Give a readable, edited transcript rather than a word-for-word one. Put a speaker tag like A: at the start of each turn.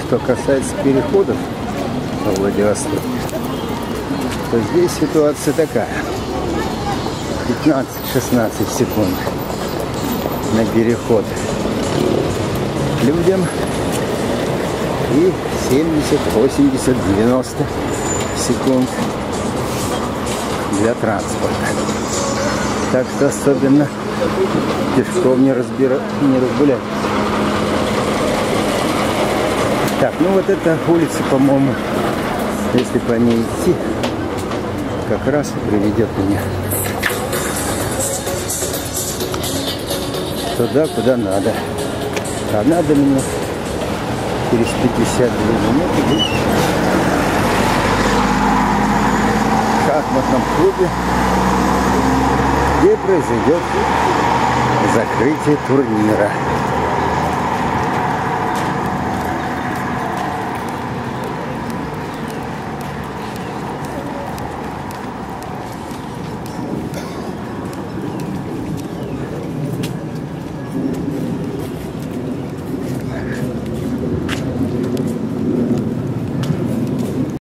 A: что касается переходов во Владивостоке, то здесь ситуация такая. 15-16 секунд на переход людям и 70, 80, 90 секунд для транспорта. Так что особенно пешком не разгулять. Так, ну вот эта улица, по-моему, если по ней идти, как раз и приведет меня туда, куда надо. А надо мне через 52 минуты быть в шахматном клубе, где произойдет закрытие турнира.